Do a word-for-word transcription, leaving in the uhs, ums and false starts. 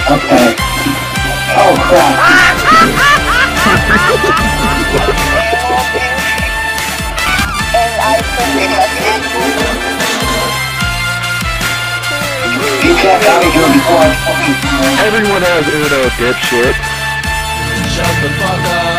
Okay. Oh crap. You can't got me here before I fucking... Everyone has Uno, dipshit. Shut the fuck up.